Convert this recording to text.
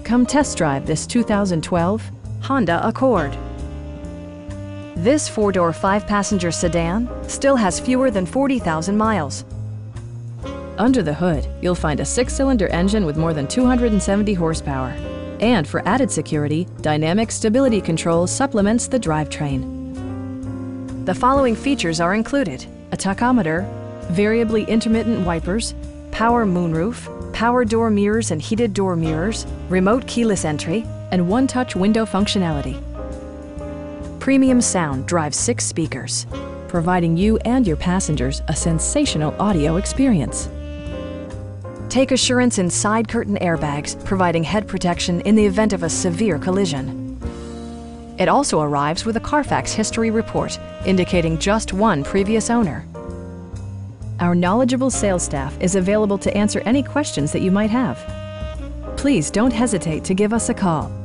Come test drive this 2012 Honda Accord. This four-door, five-passenger sedan still has fewer than 40,000 miles. Under the hood, you'll find a six-cylinder engine with more than 270 horsepower. And for added security, dynamic stability control supplements the drivetrain. The following features are included: a tachometer, variably intermittent wipers, power moonroof, power door mirrors and heated door mirrors, remote keyless entry, and one-touch window functionality. Premium sound drives 6 speakers, providing you and your passengers a sensational audio experience. Take assurance in side curtain airbags, providing head protection in the event of a severe collision. It also arrives with a Carfax history report, indicating just one previous owner. Our knowledgeable sales staff is available to answer any questions that you might have. Please don't hesitate to give us a call.